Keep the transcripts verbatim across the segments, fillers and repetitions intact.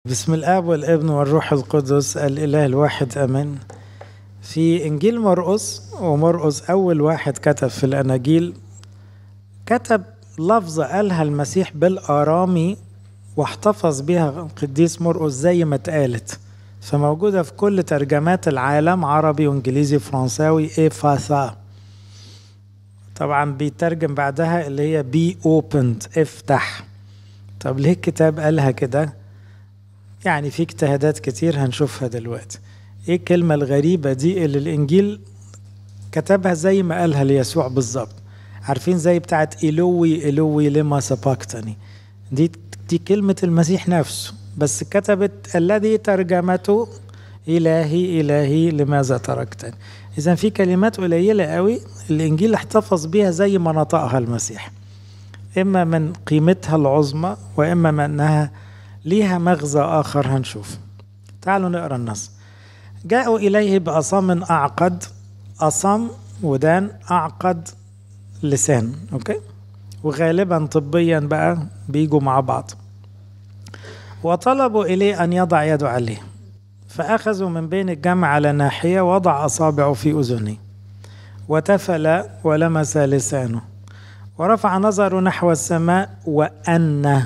بسم الآب والابن والروح القدس الإله الواحد آمين. في إنجيل مرقس، ومرقس أول واحد كتب في الأناجيل، كتب لفظة قالها المسيح بالآرامي واحتفظ بها القديس مرقس زي ما اتقالت، فموجودة في كل ترجمات العالم، عربي وإنجليزي فرنساوي. إفاثا طبعا بيترجم بعدها اللي هي بي opened، افتح. طب ليه الكتاب قالها كده؟ يعني في اجتهادات كتير هنشوفها دلوقتي. ايه الكلمة الغريبة دي اللي الانجيل كتبها زي ما قالها ليسوع بالظبط؟ عارفين زي بتاعت إلوي إلوي لما سبقتني، دي دي كلمة المسيح نفسه، بس كتبت الذي ترجمته إلهي إلهي لماذا تركتني. إذا في كلمات قليلة قوي الإنجيل احتفظ بيها زي ما نطقها المسيح، إما من قيمتها العظمى وإما من أنها ليها مغزى آخر هنشوف. تعالوا نقرأ النص. جاءوا إليه بأصم أعقد، أصم ودان، أعقد لسان، أوكي، وغالبا طبيا بقى بيجوا مع بعض. وطلبوا إليه أن يضع يده عليه، فأخذوا من بين الجمع على ناحية، وضع أصابعه في أذنه وتفل ولمس لسانه، ورفع نظره نحو السماء وأن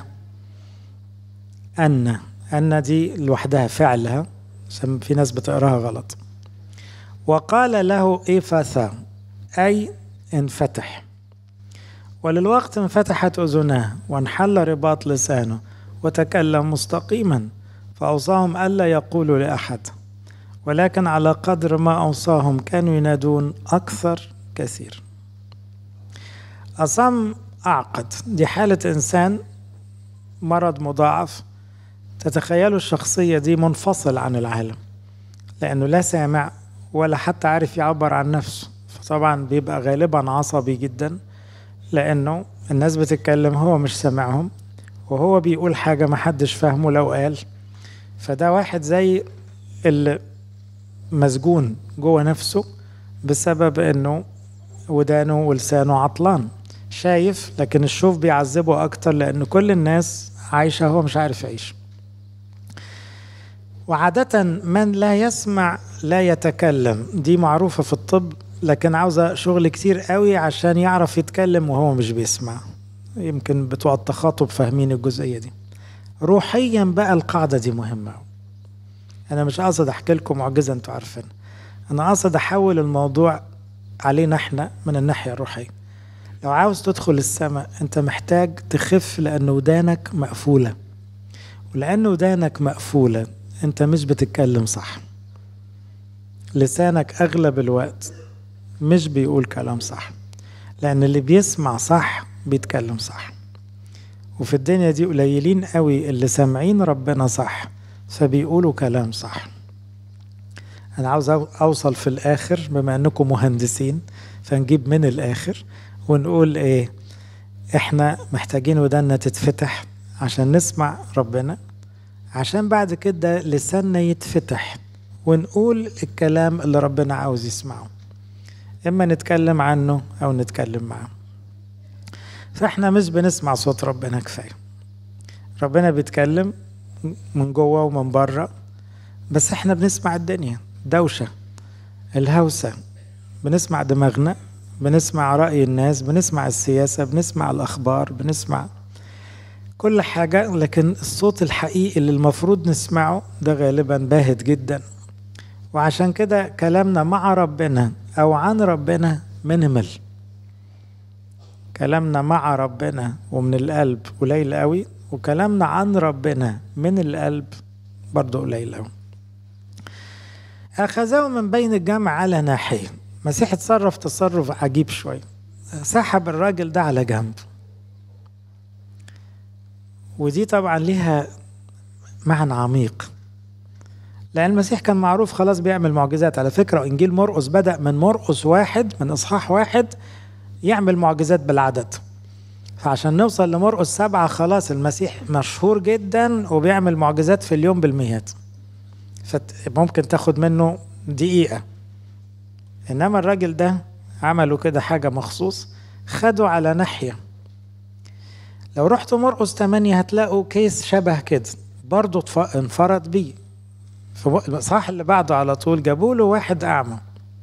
أن أن دي لوحدها فعلها، في ناس بتقراها غلط. وقال له إفاثا، أي انفتح. وللوقت انفتحت أذناه وانحل رباط لسانه وتكلم مستقيما، فأوصاهم ألا يقولوا لأحد، ولكن على قدر ما أوصاهم كانوا ينادون أكثر كثير. أصم أعقد دي حالة إنسان مرض مضاعف. تتخيلوا الشخصية دي منفصل عن العالم، لأنه لا سامع ولا حتى عارف يعبر عن نفسه، فطبعا بيبقى غالبا عصبي جدا، لأنه الناس بتتكلم هو مش سامعهم، وهو بيقول حاجة ما حدش فاهمه لو قال. فده واحد زي اللي مسجون جوه نفسه بسبب أنه ودانه ولسانه عطلان، شايف لكن الشوف بيعذبه أكتر، لأن كل الناس عايشة هو مش عارف يعيش. وعادة من لا يسمع لا يتكلم، دي معروفة في الطب، لكن عاوزة شغل كتير قوي عشان يعرف يتكلم وهو مش بيسمع. يمكن بتوع التخاطب فاهمين الجزئية دي. روحيا بقى القاعدة دي مهمة. أنا مش قاصد أحكي لكم معجزة أنتوا عارفين، أنا قاصد أحول الموضوع علينا إحنا من الناحية الروحية. لو عاوز تدخل السماء أنت محتاج تخف، لأن ودانك مقفولة، ولأن ودانك مقفولة أنت مش بتتكلم صح. لسانك أغلب الوقت مش بيقول كلام صح، لأن اللي بيسمع صح بيتكلم صح. وفي الدنيا دي قليلين قوي اللي سامعين ربنا صح فبيقولوا كلام صح. أنا عاوز أوصل في الآخر، بما أنكم مهندسين فنجيب من الآخر ونقول إيه؟ إحنا محتاجين ودانا تتفتح عشان نسمع ربنا، عشان بعد كده لساننا يتفتح ونقول الكلام اللي ربنا عاوز يسمعه، إما نتكلم عنه أو نتكلم معه. فإحنا مش بنسمع صوت ربنا كفاية. ربنا بيتكلم من جوه ومن بره، بس إحنا بنسمع الدنيا دوشة الهوسة، بنسمع دماغنا، بنسمع رأي الناس، بنسمع السياسة، بنسمع الأخبار، بنسمع كل حاجة، لكن الصوت الحقيقي اللي المفروض نسمعه ده غالبا باهت جدا. وعشان كده كلامنا مع ربنا أو عن ربنا منمل. كلامنا مع ربنا ومن القلب قليل قوي، وكلامنا عن ربنا من القلب برضو قليل قوي. أخذوا من بين الجمع على ناحية. مسيح اتصرف تصرف عجيب شوي، سحب الراجل ده على جنب، ودي طبعا ليها معنى عميق، لأن المسيح كان معروف خلاص بيعمل معجزات. على فكرة إنجيل مرقس بدأ من مرقس واحد، من إصحاح واحد يعمل معجزات بالعدد، فعشان نوصل لمرقس سبعة خلاص المسيح مشهور جدا وبيعمل معجزات في اليوم بالمئات، فممكن تاخد منه دقيقة. إنما الراجل ده عملوا كده حاجة مخصوص، خدوا على ناحية. لو رحتوا مرقس ثمانية هتلاقوا كيس شبه كده، برضه انفرد بيه. في صح اللي بعده على طول جابوا له واحد أعمى،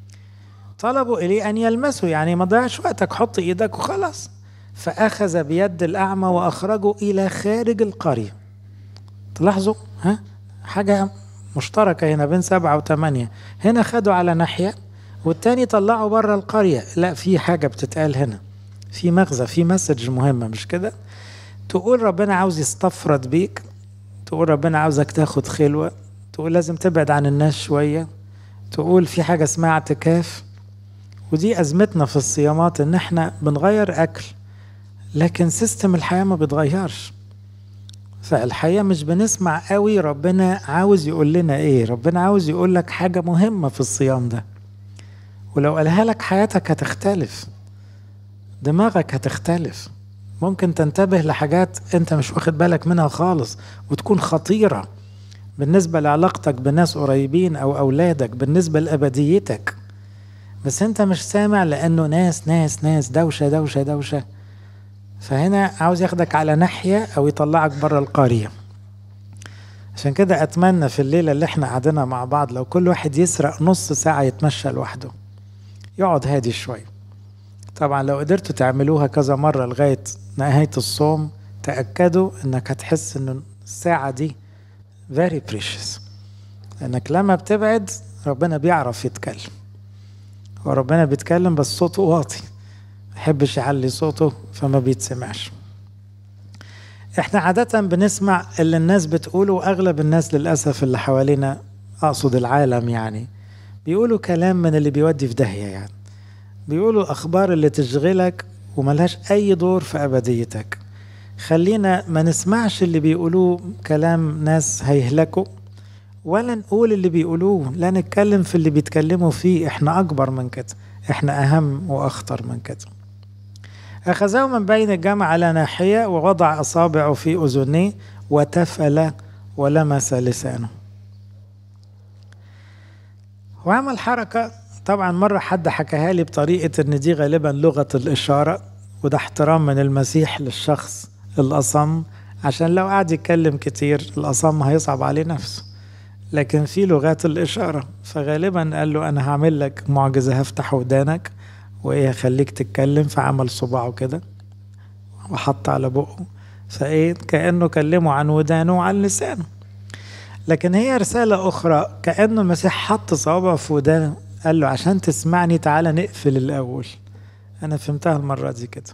طلبوا إليه أن يلمسه، يعني ما ضيعش وقتك، حط إيدك وخلاص. فأخذ بيد الأعمى وأخرجه إلى خارج القرية. تلاحظوا ها حاجة مشتركة هنا بين سبعة وثمانية، هنا خدوا على ناحية والتاني طلعوا بره القرية. لا، في حاجة بتتقال هنا، في مغزى، في مسج مهمة، مش كده؟ تقول ربنا عاوز يستفرد بيك، تقول ربنا عاوزك تاخد خلوة، تقول لازم تبعد عن الناس شوية، تقول في حاجة اسمها اعتكاف. ودي أزمتنا في الصيامات، إن احنا بنغير أكل لكن سيستم الحياة ما بيتغيرش. فالحقيقة مش بنسمع قوي ربنا عاوز يقول لنا ايه. ربنا عاوز يقول لك حاجة مهمة في الصيام ده، ولو قالها لك حياتك هتختلف، دماغك هتختلف، ممكن تنتبه لحاجات انت مش واخد بالك منها خالص وتكون خطيرة بالنسبة لعلاقتك بناس قريبين او اولادك، بالنسبة لأبديتك، بس انت مش سامع لانه ناس ناس ناس دوشة دوشة دوشة. فهنا عاوز ياخدك على ناحية او يطلعك بره القرية. عشان كده اتمنى في الليلة اللي احنا قعدنا مع بعض لو كل واحد يسرق نص ساعة يتمشى لوحده، يقعد هادي شوي. طبعا لو قدرتوا تعملوها كذا مرة لغاية نهاية الصوم، تأكدوا انك هتحس ان الساعة دي very precious، لانك لما بتبعد ربنا بيعرف يتكلم، وربنا بيتكلم بس صوته واطي، محبش يعلي صوته فما بيتسمعش. احنا عادة بنسمع اللي الناس بتقوله، واغلب الناس للأسف اللي حوالينا، اقصد العالم يعني، بيقولوا كلام من اللي بيودي في داهية، يعني بيقولوا اخبار اللي تشغلك وملهاش اي دور في ابديتك. خلينا ما نسمعش اللي بيقولوه كلام ناس هيهلكوا، ولا نقول اللي بيقولوه، لا نتكلم في اللي بيتكلموا فيه. احنا اكبر من كده، احنا اهم واخطر من كده. أخذه من بين الجمع على ناحية ووضع أصابعه في أذنيه وتفل ولمس لسانه. وعمل حركة، طبعا مرة حد حكاها لي بطريقة إن دي غالبا لغة الإشارة، وده احترام من المسيح للشخص الأصم، عشان لو قعد يتكلم كتير الأصم هيصعب عليه نفسه. لكن في لغات الإشارة، فغالبا قال له أنا هعمل لك معجزة، هفتح ودانك وايه خليك تتكلم. فعمل صباعه كده وحط على بقه، فايه كأنه كلمه عن ودانه وعن لسانه. لكن هي رسالة أخرى، كأنه المسيح حط صوابعه في ودانه، قال له عشان تسمعني تعالى نقفل الأول. أنا فهمتها المرة دي كده،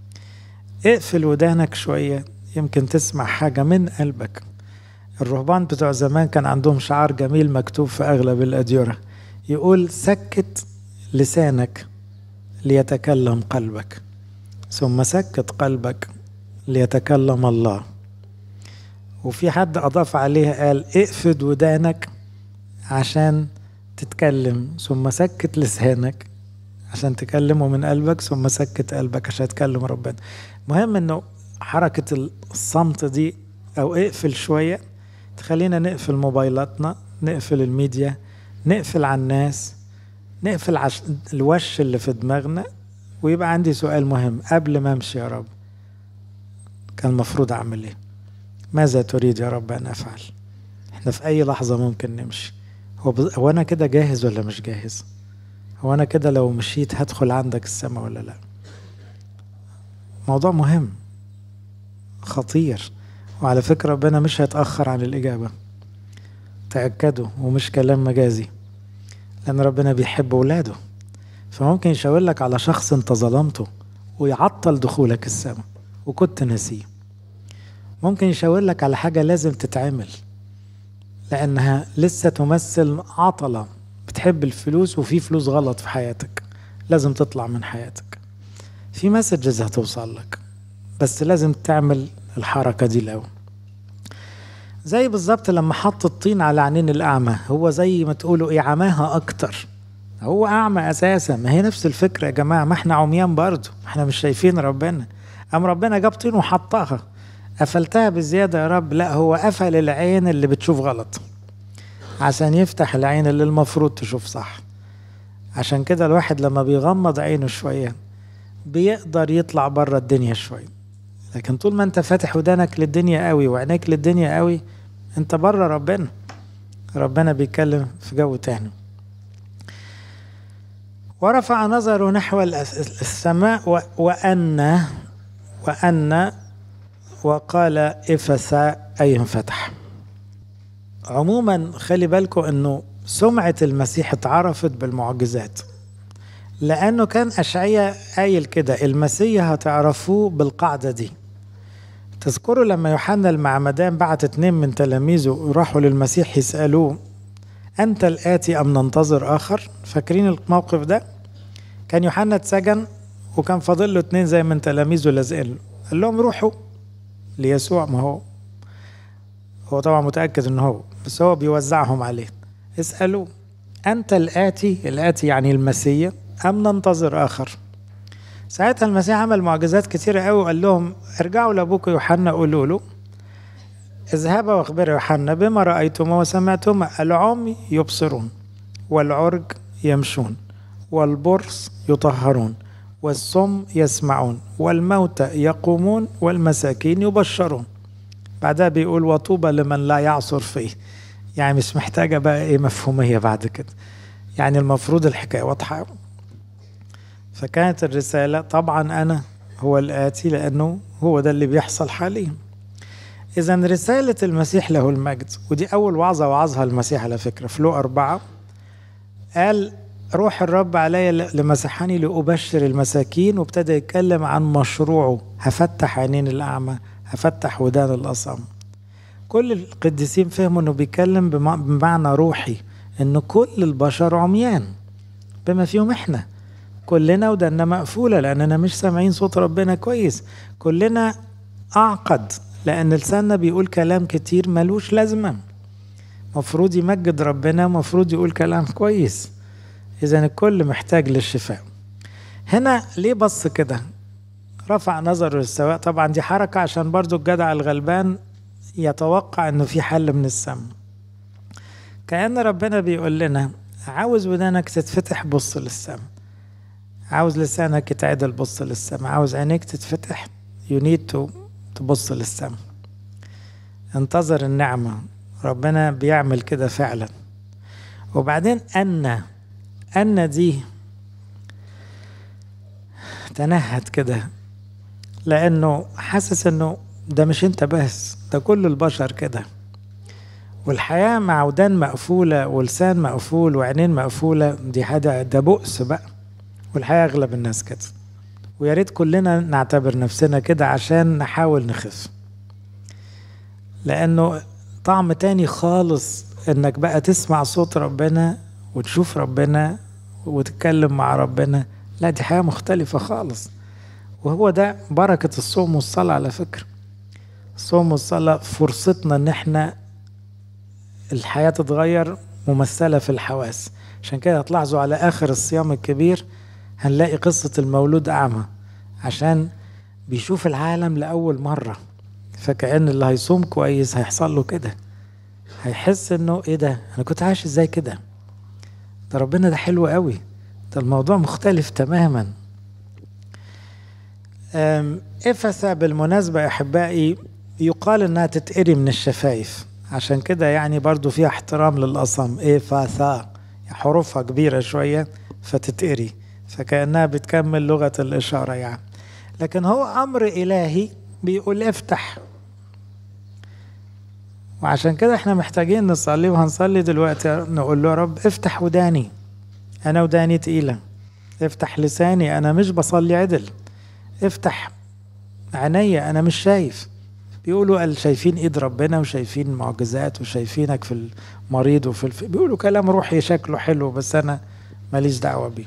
اقفل ودانك شوية يمكن تسمع حاجة من قلبك. الرهبان بتوع زمان كان عندهم شعار جميل مكتوب في أغلب الأديرة، يقول سكت لسانك ليتكلم قلبك، ثم سكت قلبك ليتكلم الله. وفي حد أضاف عليها قال اقفد ودانك عشان تتكلم، ثم سكت لسانك عشان تكلمه من قلبك، ثم سكت قلبك عشان تكلم ربنا. مهم انه حركة الصمت دي او اقفل شوية تخلينا نقفل موبايلاتنا، نقفل الميديا، نقفل على الناس، نقفل عش... الوش اللي في دماغنا. ويبقى عندي سؤال مهم قبل ما امشي، يا رب كان المفروض اعمل ايه؟ ماذا تريد يا رب ان افعل؟ احنا في اي لحظة ممكن نمشي. هو, ب... هو انا كده جاهز ولا مش جاهز؟ هو انا كده لو مشيت هدخل عندك السماء ولا لا؟ موضوع مهم خطير، وعلى فكرة ربنا مش هيتأخر عن الإجابة، تأكدوا، ومش كلام مجازي، لأن ربنا بيحب ولاده. فممكن يشاور لك على شخص انت ظلمته ويعطل دخولك السماء وكنت ناسيه. ممكن يشاور لك على حاجة لازم تتعمل لأنها لسه تمثل عطلة، بتحب الفلوس وفي فلوس غلط في حياتك لازم تطلع من حياتك. في مسجز هتوصل لك بس لازم تعمل الحركة دي الأول. زي بالظبط لما حط الطين على عينين الأعمى، هو زي ما تقولوا إيه عماها أكتر، هو أعمى أساسا. ما هي نفس الفكرة يا جماعة، ما احنا عميان برضو، احنا مش شايفين ربنا. أم ربنا جاب طين وحطها، قفلتها بزيادة يا رب؟ لا، هو قفل العين اللي بتشوف غلط عشان يفتح العين اللي المفروض تشوف صح. عشان كده الواحد لما بيغمض عينه شوية بيقدر يطلع بره الدنيا شوية. لكن طول ما انت فاتح ودانك للدنيا قوي وعينيك للدنيا قوي، انت بره ربنا، ربنا بيتكلم في جو تاني. ورفع نظره نحو السماء وأن وأن وقال افسا أي انفتح. عموما خلي بالكم انه سمعة المسيح اتعرفت بالمعجزات، لأنه كان أشعياء قايل كده المسيح هتعرفوه بالقاعدة دي. تذكروا لما يوحنا المعمدان بعت اتنين من تلاميذه راحوا للمسيح يسألوه أنت الآتي أم ننتظر آخر؟ فاكرين الموقف ده؟ كان يوحنا اتسجن وكان فاضل له اتنين زي من تلاميذه لازقين، قال لهم روحوا ليسوع، ما هو هو طبعا متأكد انه هو، بس هو بيوزعهم عليه، اسألوا أنت الآتي، الآتي يعني المسيح، أم ننتظر آخر؟ ساعتها المسيح عمل معجزات كتيرة قوي وقال لهم ارجعوا لأبوك يوحنا قولوا له اذهبوا واخبروا يوحنا بما رأيتما وسمعتما العمي يبصرون والعرج يمشون والبرص يطهرون والصم يسمعون والموتى يقومون والمساكين يبشرون. بعدها بيقول وطوبى لمن لا يعصر فيه. يعني مش محتاجة بقى ايه مفهومية بعد كده، يعني المفروض الحكاية واضحة. فكانت الرسالة طبعا أنا هو الآتي، لأنه هو ده اللي بيحصل حاليا. إذا رسالة المسيح له المجد، ودي أول وعظة وعظها المسيح على فكرة في لوقا أربعة، قال روح الرب علي لمسحني لأبشر المساكين، وابتدى يتكلم عن مشروعه، هفتح عينين الأعمى، هفتح ودان الأصم. كل القديسين فهموا أنه بيتكلم بمعنى روحي، أنه كل البشر عميان بما فيهم إحنا كلنا ودنا مقفولة لأننا مش سامعين صوت ربنا كويس، كلنا أعقد لأن لساننا بيقول كلام كتير ملوش لازمة، مفروض يمجد ربنا، مفروض يقول كلام كويس. إذن الكل محتاج للشفاء. هنا ليه بص كده رفع نظره للسماء؟ طبعا دي حركة عشان برضو الجدع الغلبان يتوقع انه في حل من السماء، كأن ربنا بيقول لنا عاوز ودانك تتفتح بص للسماء، عاوز لسانك يتعدل بص للسماء، عاوز عينيك تتفتح you need to تبص للسماء. انتظر النعمة، ربنا بيعمل كده فعلا. وبعدين أن أن دي تنهد كده، لأنه حاسس أنه ده مش أنت بس، ده كل البشر كده، والحياة مع ودان مقفولة ولسان مقفول وعينين مقفولة دي حاجة، ده بؤس بقى، والحياة أغلب الناس كده، ويا ريت كلنا نعتبر نفسنا كده عشان نحاول نخف. لأنه طعم تاني خالص إنك بقى تسمع صوت ربنا وتشوف ربنا وتتكلم مع ربنا، لا دي حياة مختلفة خالص. وهو ده بركة الصوم والصلاة على فكرة. الصوم والصلاة فرصتنا ان احنا الحياة تتغير، ممثلة في الحواس. عشان كده هتلاحظوا على آخر الصيام الكبير هنلاقي قصة المولود أعمى، عشان بيشوف العالم لأول مرة، فكأن اللي هيصوم كويس هيحصل له كده، هيحس انه ايه ده، انا كنت عايش ازاي كده، ده ربنا ده حلو قوي، ده الموضوع مختلف تماما. إفسا بالمناسبة يا أحبائي يقال انها تتقري من الشفايف، عشان كده يعني برضو فيها احترام للأصم، إفسا حروفها كبيرة شوية فتتقري، فكأنها بتكمل لغة الإشارة يعني. لكن هو أمر إلهي بيقول افتح، وعشان كده احنا محتاجين نصلي، وهنصلي دلوقتي نقول له يا رب افتح وداني، أنا وداني تقيلة، افتح لساني أنا مش بصلي عدل، افتح عيني أنا مش شايف. بيقولوا قال شايفين إيد ربنا وشايفين معجزات وشايفينك في المريض وفي الف... بيقولوا كلام روحي شكله حلو، بس أنا ماليش دعوة بيه.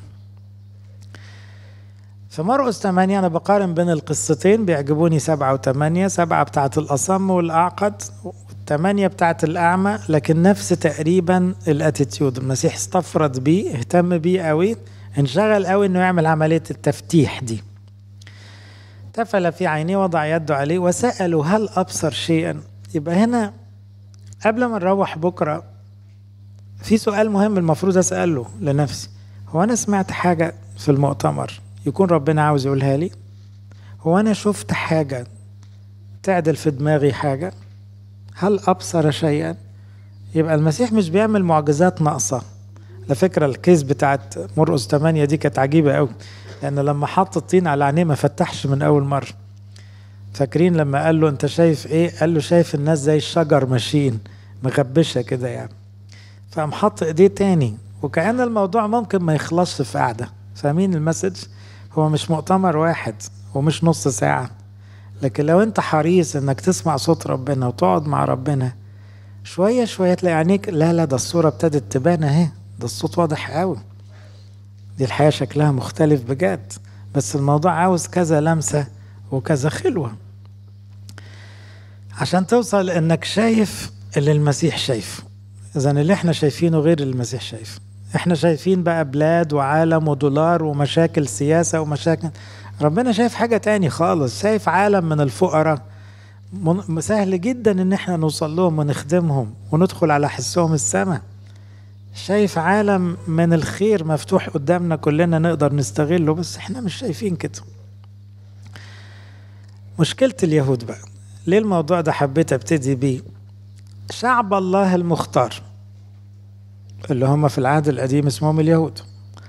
في مرقس ثمانية أنا بقارن بين القصتين، بيعجبوني سبعة وثمانية، سبعة بتاعت الأصم والأعقد، والثمانية بتاعت الأعمى، لكن نفس تقريبا الاتيتيود. المسيح استفرد بيه، اهتم بيه قوي، انشغل قوي انه يعمل عملية التفتيح دي. تفل في عينيه وضع يده عليه وسأله هل أبصر شيئا. يبقى هنا قبل ما نروح بكرة في سؤال مهم المفروض أسأله لنفسي، هو أنا سمعت حاجة في المؤتمر يكون ربنا عاوز يقولها لي؟ هو أنا شفت حاجة تعدل في دماغي حاجة؟ هل أبصر شيئا؟ يبقى المسيح مش بيعمل معجزات ناقصة. على فكرة الكيس بتاعت مرقس ثمانية دي كانت عجيبة قوي، لأن لما حط الطين على عينيه ما فتحش من أول مرة. فاكرين لما قال له أنت شايف إيه؟ قال له شايف الناس زي الشجر ماشيين مغبشة كده يعني. فقام حط إيديه تاني، وكأن الموضوع ممكن ما يخلصش في قعدة. فاهمين المسج؟ هو مش مؤتمر واحد ومش نص ساعة، لكن لو أنت حريص إنك تسمع صوت ربنا وتقعد مع ربنا شوية شوية تلاقي عينيك لا لا ده الصورة ابتدت تبان اهي، ده الصوت واضح قوي، دي الحياة شكلها مختلف بجد. بس الموضوع عاوز كذا لمسة وكذا خلوة عشان توصل انك شايف اللي المسيح شايفه. اذا اللي احنا شايفينه غير اللي المسيح شايفه. احنا شايفين بقى بلاد وعالم ودولار ومشاكل سياسة ومشاكل، ربنا شايف حاجة تاني خالص. شايف عالم من الفقراء سهل جدا ان احنا نوصل لهم ونخدمهم وندخل على حسهم السماء. شايف عالم من الخير مفتوح قدامنا كلنا نقدر نستغله، بس احنا مش شايفين كده. مشكلة اليهود بقى، ليه الموضوع ده حبيت ابتدي بيه؟ شعب الله المختار اللي هم في العهد القديم اسمهم اليهود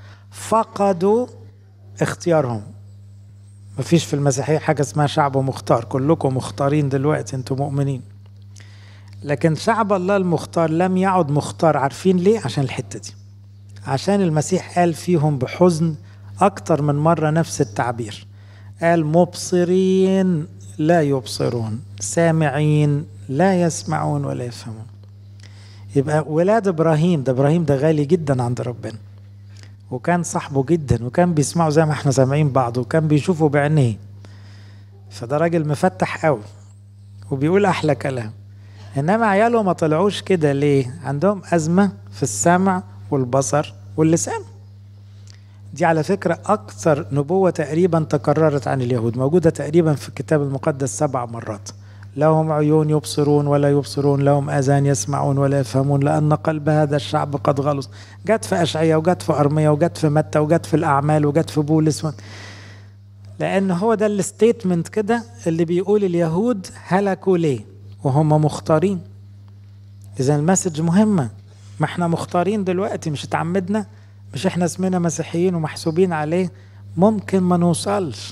فقدوا اختيارهم. مفيش في المسيحية حاجة اسمها شعب مختار، كلكم مختارين دلوقتي انتم مؤمنين. لكن شعب الله المختار لم يعد مختار. عارفين ليه؟ عشان الحتة دي، عشان المسيح قال فيهم بحزن أكتر من مرة نفس التعبير. قال مبصرين لا يبصرون، سامعين لا يسمعون ولا يفهمون. يبقى ولاد إبراهيم، ده إبراهيم ده غالي جدا عند ربنا، وكان صاحبه جدا، وكان بيسمعوا زي ما احنا سامعين بعض، وكان بيشوفوا بعينيه. فده راجل مفتح قوي وبيقول أحلى كلام. إنما عياله ما طلعوش كده. ليه؟ عندهم أزمة في السمع والبصر واللسان. دي على فكرة أكثر نبوة تقريبا تكررت عن اليهود، موجودة تقريبا في الكتاب المقدس سبع مرات. لهم عيون يبصرون ولا يبصرون، لهم آذان يسمعون ولا يفهمون، لأن قلب هذا الشعب قد غلص. جت في أشعياء وجت في أرميا وجت في متى وجت في الأعمال وجت في بولس و... لأن هو ده الستيتمنت كده اللي بيقول اليهود هلكوا ليه وهم مختارين. إذا المسج مهمة، ما احنا مختارين دلوقتي، مش اتعمدنا، مش احنا اسمنا مسيحيين ومحسوبين عليه. ممكن ما نوصلش،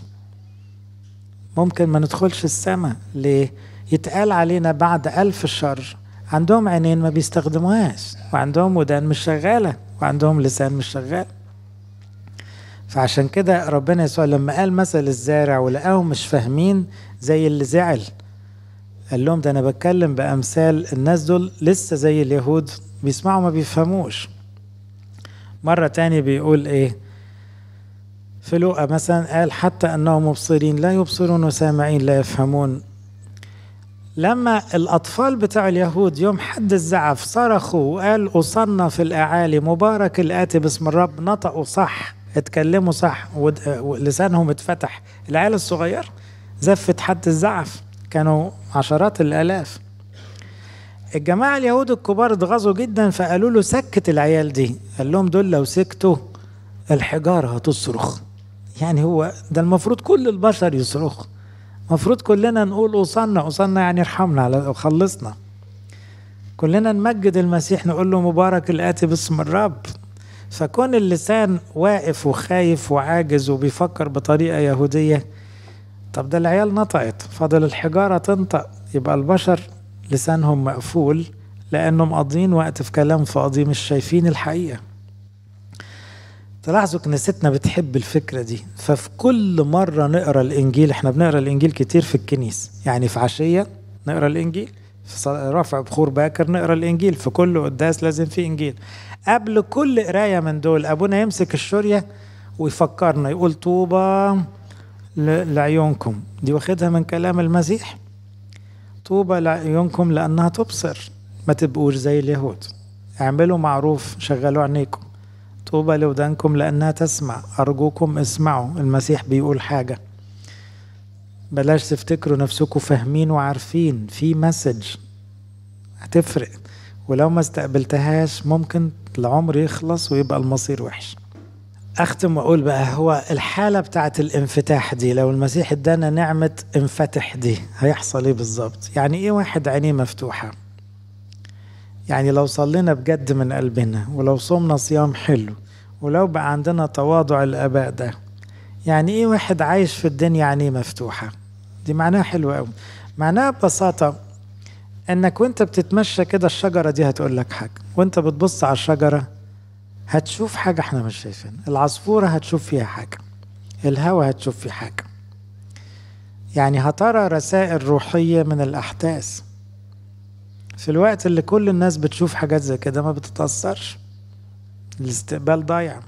ممكن ما ندخلش السماء. ليه؟ يتقال علينا بعد ألف شر عندهم عينين ما بيستخدموهاش، وعندهم ودان مش شغالة، وعندهم لسان مش شغال. فعشان كده ربنا يسوع لما قال مثل الزارع ولقاهم مش فاهمين زي اللي زعل، قال لهم ده أنا بتكلم بأمثال. الناس دول لسه زي اليهود بيسمعوا ما بيفهموش. مرة تاني بيقول إيه في لوقا مثلا، قال حتى أنهم مبصرين لا يبصرون وسامعين لا يفهمون. لما الأطفال بتاع اليهود يوم حد الزعف صرخوا وقال أصلنا في الأعالي مبارك الآتي باسم الرب، نطقوا صح، اتكلموا صح، ولسانهم اتفتح. العيال الصغير زفت حد الزعف كانوا عشرات الآلاف. الجماعة اليهود الكبار اتغاظوا جدا، فقالوا له سكت العيال دي. قال لهم دول لو سكتوا الحجارة هتصرخ. يعني هو ده المفروض كل البشر يصرخ، مفروض كلنا نقول أوصلنا. أوصلنا يعني ارحمنا على خلصنا. كلنا نمجد المسيح، نقول له مبارك الآتي باسم الرب. فكون اللسان واقف وخايف وعاجز وبيفكر بطريقة يهودية، طب ده العيال نطقت، فضل الحجارة تنطق. يبقى البشر لسانهم مقفول لأنهم مقضين وقت في كلام فاضي، مش شايفين الحقيقة. تلاحظوا كنيستنا بتحب الفكرة دي. ففي كل مرة نقرأ الإنجيل، احنا بنقرأ الإنجيل كتير في الكنيسة، يعني في عشية نقرأ الإنجيل، في رفع بخور باكر نقرأ الإنجيل، في كل قداس لازم في إنجيل. قبل كل قراية من دول أبونا يمسك الشورية ويفكرنا، يقول طوبى لعيونكم، دي واخدها من كلام المسيح، طوبى لعيونكم لأنها تبصر. ما تبقوش زي اليهود، اعملوا معروف، شغلوا عينيكم. طوبى لودانكم لأنها تسمع، أرجوكم اسمعوا. المسيح بيقول حاجة، بلاش تفتكروا نفسكم فاهمين وعارفين، في مسج هتفرق، ولو ما استقبلتهاش ممكن العمر يخلص ويبقى المصير وحش. أختم وأقول بقى، هو الحالة بتاعت الانفتاح دي، لو المسيح ادانا نعمة انفتح دي، هيحصل ايه بالظبط؟ يعني ايه واحد عينيه مفتوحة؟ يعني لو صلينا بجد من قلبنا، ولو صمنا صيام حلو، ولو بقى عندنا تواضع الآباء ده، يعني ايه واحد عايش في الدنيا عينيه مفتوحة؟ دي معناها حلو قوي. معناها ببساطة انك وانت بتتمشى كده الشجرة دي هتقول لك حاجة، وانت بتبص على الشجرة هتشوف حاجة احنا مش شايفين، العصفورة هتشوف فيها حاجة، الهوا هتشوف فيه حاجة، يعني هترى رسائل روحية من الأحداث. في الوقت اللي كل الناس بتشوف حاجات زي كده ما بتتأثرش، الاستقبال ضايع.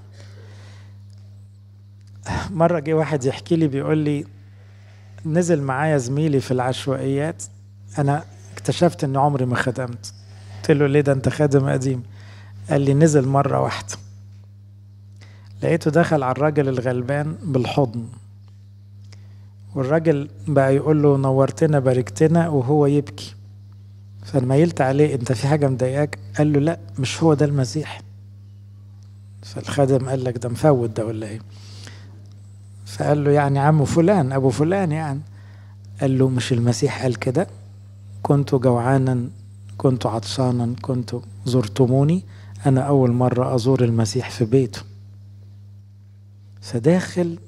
مرة جه واحد يحكي لي بيقول لي نزل معايا زميلي في العشوائيات، أنا اكتشفت إن عمري ما خدمت. قلت له ليه؟ ده أنت خادم قديم. قال لي نزل مرة واحدة، لقيته دخل على الراجل الغلبان بالحضن، والراجل بقى يقول له نورتنا باركتنا وهو يبكي. فلما يلت عليه انت في حاجة مضايقاك؟ قال له لا، مش هو ده المسيح. فالخادم قال لك ده مفوت ده ولا ايه؟ فقال له يعني عمو فلان ابو فلان يعني. قال له مش المسيح قال كده؟ كنت جوعانا، كنت عطشانا، كنت زرتموني، انا اول مرة ازور المسيح في بيته. فداخل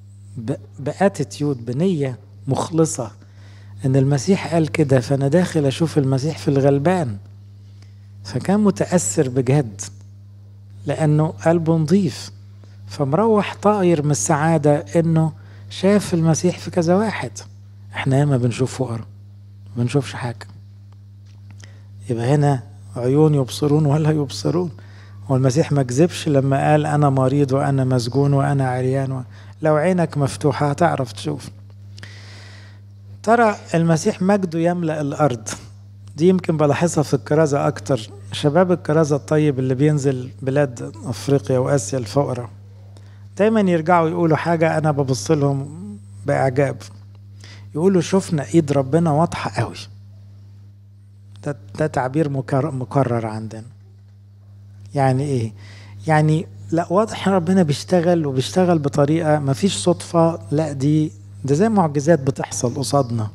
باتيتيود، بنية مخلصة، ان المسيح قال كده، فانا داخل اشوف المسيح في الغلبان. فكان متأثر بجد لانه قلبه نظيف، فمروح طاير من السعادة انه شاف المسيح في كذا واحد. احنا ياما بنشوف فقراء ما بنشوفش حاجة. يبقى هنا عيون يبصرون ولا يبصرون. والمسيح ما كذبش لما قال انا مريض وانا مسجون وانا عريان و... لو عينك مفتوحة هتعرف تشوف. ترى المسيح مجده يملأ الأرض. دي يمكن بلاحظها في الكرازة أكتر. شباب الكرازة الطيب اللي بينزل بلاد أفريقيا وآسيا الفقراء دايما يرجعوا يقولوا حاجة أنا ببص لهم بإعجاب. يقولوا شفنا إيد ربنا واضحة قوي. ده, ده تعبير مكرر, مكرر عندنا. يعني إيه؟ يعني لا، واضح ربنا بيشتغل وبيشتغل بطريقة ما فيش صدفة، لا دي ده زي معجزات بتحصل قصادنا.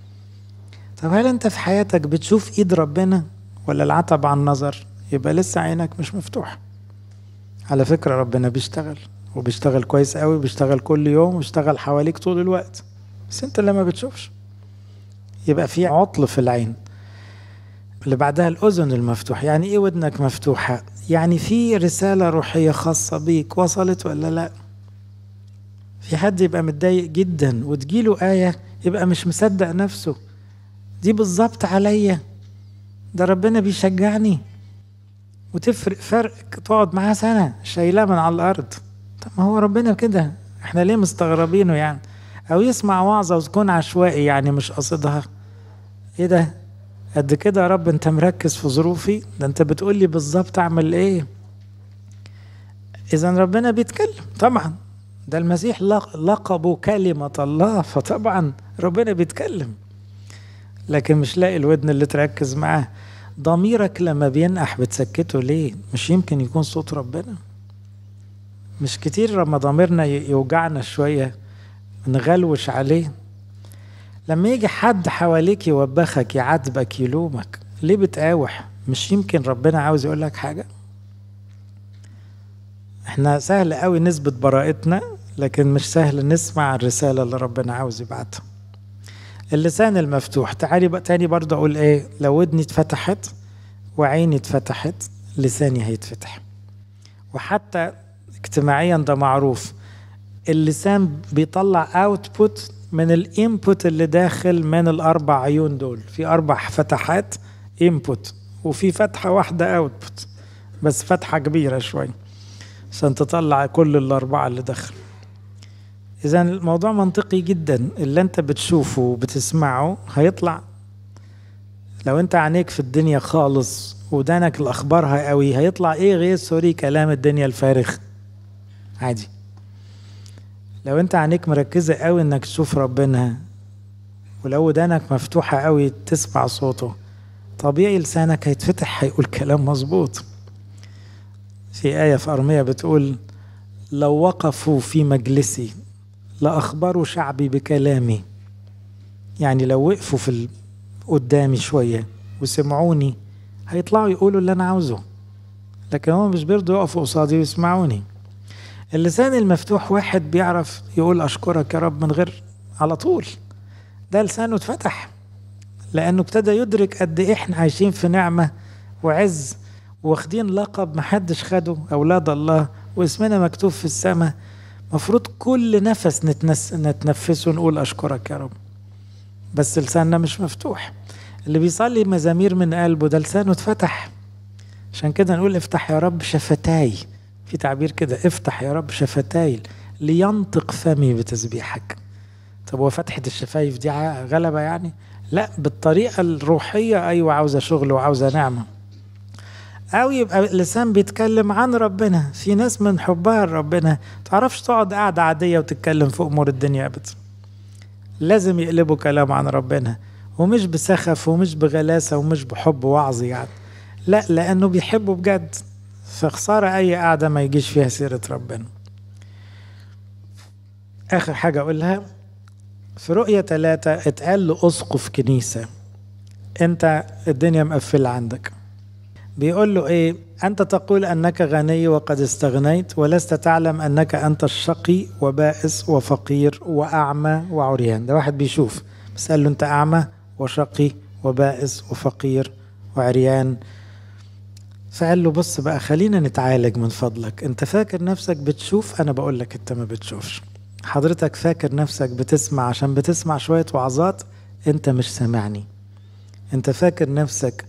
طب هل انت في حياتك بتشوف ايد ربنا ولا العتب عن النظر؟ يبقى لسه عينك مش مفتوحة. على فكرة ربنا بيشتغل وبيشتغل كويس قوي، بيشتغل كل يوم وبيشتغل حواليك طول الوقت، بس انت اللي ما بتشوفش. يبقى في عطل في العين. اللي بعدها الأذن المفتوحة. يعني ايه ودنك مفتوحة؟ يعني في رسالة روحية خاصة بيك وصلت ولا لا؟ في حد يبقى متضايق جدا وتجيله آية يبقى مش مصدق نفسه، دي بالظبط عليا، ده ربنا بيشجعني، وتفرق فرق تقعد معاه سنة شايلاه من على الأرض. طب ما هو ربنا كده، احنا ليه مستغربينه يعني؟ أو يسمع وعظة وتكون عشوائي يعني مش قصدها. ايه ده؟ قد كده يا رب انت مركز في ظروفي؟ ده انت بتقولي بالظبط اعمل ايه. اذا ربنا بيتكلم طبعا، ده المسيح لقبه كلمة الله، فطبعا ربنا بيتكلم، لكن مش لاقي الودن اللي تركز معاه. ضميرك لما بينقح بتسكته ليه؟ مش يمكن يكون صوت ربنا؟ مش كتير لما ضميرنا يوجعنا شوية نغلوش عليه؟ لما يجي حد حواليك يوبخك يعاتبك يلومك ليه بتقاوح؟ مش يمكن ربنا عاوز يقول لك حاجة؟ احنا سهل قوي نثبت براءتنا، لكن مش سهل نسمع الرسالة اللي ربنا عاوز يبعتها. اللسان المفتوح. تعالي بقى تاني برضه اقول ايه؟ لو ودني اتفتحت وعيني اتفتحت لساني هيتفتح. وحتى اجتماعيا ده معروف، اللسان بيطلع اوتبوت من الانبوت اللي داخل من الاربع عيون دول. في اربع فتحات انبوت وفي فتحة واحدة اوتبوت، بس فتحة كبيرة شوي عشان تطلع كل الاربعة اللي داخل. إذا الموضوع منطقي جدا، اللي انت بتشوفه وبتسمعه هيطلع. لو انت عينيك في الدنيا خالص ودانك الأخبارها قوي، هيطلع ايه غير سوري كلام الدنيا الفارغ عادي. لو انت عينيك مركزة قوي انك تشوف ربنا، ولو ودانك مفتوحة قوي تسمع صوته، طبيعي لسانك هيتفتح هيقول كلام مظبوط. في آية في أرمية بتقول لو وقفوا في مجلسي لأخبروا شعبي بكلامي. يعني لو وقفوا في ال... قدامي شوية وسمعوني هيطلعوا يقولوا اللي أنا عاوزه، لكن هم مش بيرضوا يقفوا قصادي ويسمعوني. اللسان المفتوح واحد بيعرف يقول أشكرك يا رب من غير على طول، ده لسانه اتفتح، لأنه ابتدى يدرك قد إيه إحنا عايشين في نعمة وعز، واخدين لقب محدش خده، أولاد الله، واسمنا مكتوب في السماء. مفروض كل نفس نتنس نتنفسه نقول أشكرك يا رب، بس لساننا مش مفتوح. اللي بيصلي مزامير من قلبه ده لسانه اتفتح. عشان كده نقول افتح يا رب شفتاي، في تعبير كده، افتح يا رب شفتاي لينطق فمي بتسبيحك. طب هو فتحة الشفايف دي غلبة يعني؟ لا، بالطريقة الروحية أيوة، عاوزة شغل وعاوزة نعمة. أو يبقى اللسان بيتكلم عن ربنا. في ناس من حبها لربنا تعرفش تقعد قاعدة عادية وتتكلم في أمور الدنيا أبدا، لازم يقلبوا كلام عن ربنا، ومش بسخف ومش بغلاسة ومش بحب وعظ يعني، لا، لأنه بيحبوا بجد. فخسارة أي قاعدة ما يجيش فيها سيرة ربنا. آخر حاجة أقولها، في رؤية ثلاثة اتقال لأسقف كنيسة أنت الدنيا مقفلة عندك، بيقول له إيه؟ أنت تقول أنك غني وقد استغنيت، ولست تعلم أنك أنت الشقي وبائس وفقير وأعمى وعريان. ده واحد بيشوف، بس قال له أنت أعمى وشقي وبائس وفقير وعريان. فقال له بص بقى، خلينا نتعالج من فضلك. أنت فاكر نفسك بتشوف، أنا بقول لك أنت ما بتشوفش. حضرتك فاكر نفسك بتسمع عشان بتسمع شوية وعظات، أنت مش سامعني. أنت فاكر نفسك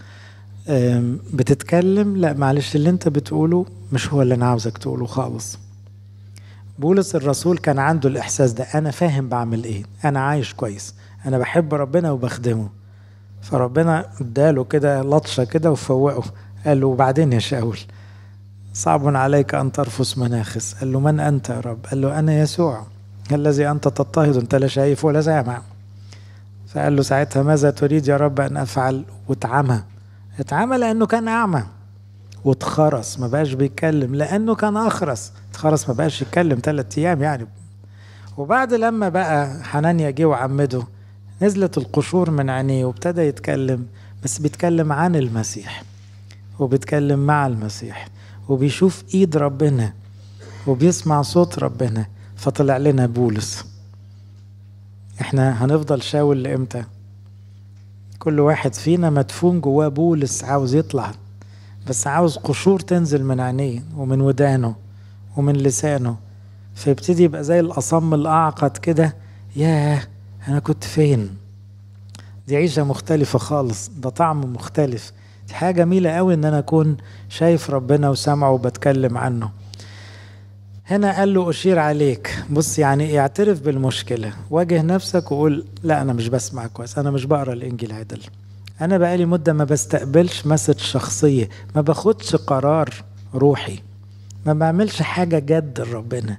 بتتكلم، لا معلش، اللي أنت بتقوله مش هو اللي أنا عاوزك تقوله خالص. بولس الرسول كان عنده الإحساس ده، أنا فاهم بعمل إيه، أنا عايش كويس، أنا بحب ربنا وبخدمه. فربنا اداله كده لطشة كده وفوقه، قال له وبعدين يا شاول صعب عليك أن ترفس مناخس. قال له من أنت يا رب؟ قال له أنا يسوع الذي أنت تضطهد، أنت لا شايف ولا سامع. فقال له ساعتها ماذا تريد يا رب أن أفعل؟ واتعمى. اتعمى لأنه كان أعمى، واتخرس ما بقاش بيتكلم لأنه كان أخرس. اتخرس ما بقاش يتكلم ثلاثة أيام يعني. وبعد لما بقى حنانيا جه وعمده، نزلت القشور من عينيه وابتدى يتكلم، بس بيتكلم عن المسيح وبيتكلم مع المسيح وبيشوف ايد ربنا وبيسمع صوت ربنا. فطلع لنا بولس. احنا هنفضل شاول لامتى؟ كل واحد فينا مدفون جواه بولس عاوز يطلع، بس عاوز قشور تنزل من عينيه ومن ودانه ومن لسانه، فيبتدي يبقى زي الأصم الأعقد كده. ياه، أنا كنت فين؟ دي عيشة مختلفة خالص، ده طعم مختلف. دي حاجة جميلة قوي إن أنا أكون شايف ربنا وسامعه وبتكلم عنه. هنا قال له أشير عليك. بص يعني اعترف بالمشكلة، واجه نفسك وقول لا أنا مش بسمع كويس، أنا مش بقرأ الإنجيل عدل، أنا بقالي مدة ما بستقبلش مسج شخصية، ما باخدش قرار روحي، ما بعملش حاجة جد لربنا،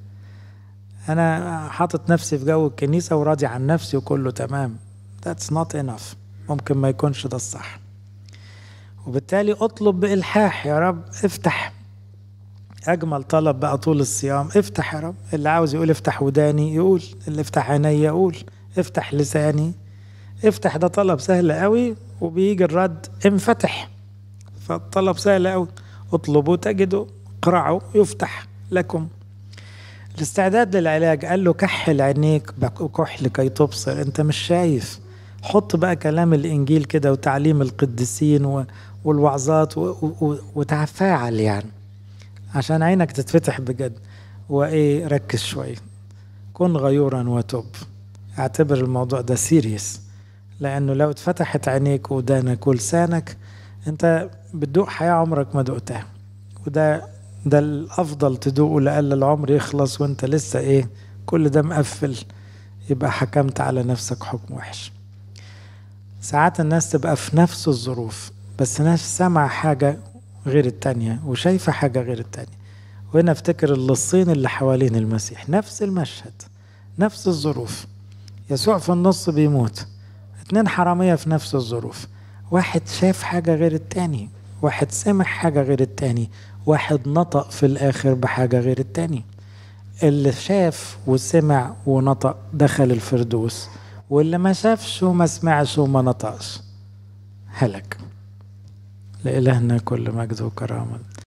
أنا حاطط نفسي في جو الكنيسة وراضي عن نفسي وكله تمام. That's not enough. ممكن ما يكونش ده الصح. وبالتالي اطلب بإلحاح، يا رب افتح. أجمل طلب بقى طول الصيام، افتح يا رب. اللي عاوز يقول افتح وداني يقول، اللي افتح عيني يقول، افتح لساني افتح. ده طلب سهل قوي وبيجي الرد انفتح. فالطلب سهل قوي، اطلبوا تجدوا، اقرعوا يفتح لكم. الاستعداد للعلاج، قال له كحل عينيك بكحل كي تبصر. انت مش شايف، حط بقى كلام الانجيل كده وتعليم القديسين والوعظات وتفاعل يعني عشان عينك تتفتح بجد. وايه، ركز شوي، كن غيورا وتوب. اعتبر الموضوع ده سيريس، لانه لو اتفتحت عينيك ودانك ولسانك انت بتدوق حياة عمرك ما دقتها، وده ده الافضل تدوقه لألا العمر يخلص وانت لسه ايه كل ده مقفل، يبقى حكمت على نفسك حكم وحش. ساعات الناس تبقى في نفس الظروف بس ناس سمع حاجة غير التانية وشايفة حاجة غير التانية. وهنا افتكر اللصين اللي حوالين المسيح، نفس المشهد نفس الظروف، يسوع في النص بيموت، اتنين حرامية في نفس الظروف، واحد شاف حاجة غير التاني، واحد سمع حاجة غير التاني، واحد نطق في الآخر بحاجة غير التاني. اللي شاف وسمع ونطق دخل الفردوس، واللي ما شافش وما سمعش وما نطقش هلك. لإلهنا كل مجد وكرامة.